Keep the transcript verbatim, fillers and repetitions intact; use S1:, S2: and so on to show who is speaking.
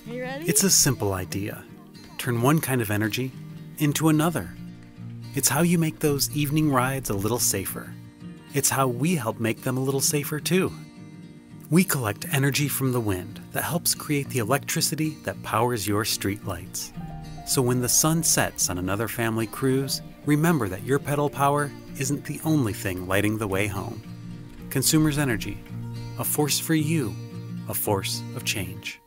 S1: Are you ready?
S2: It's a simple idea. Turn one kind of energy into another. It's how you make those evening rides a little safer. It's how we help make them a little safer too. We collect energy from the wind that helps create the electricity that powers your streetlights. So when the sun sets on another family cruise, remember that your pedal power isn't the only thing lighting the way home. Consumers Energy, a force for you, a force of change.